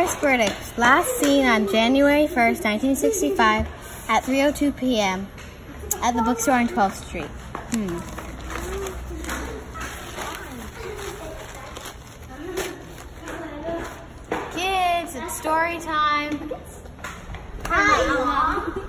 Miss Burdick, last seen on January 1st, 1965 at 3:02 p.m. at the bookstore on 12th Street. Kids, it's story time. Hi, Mom.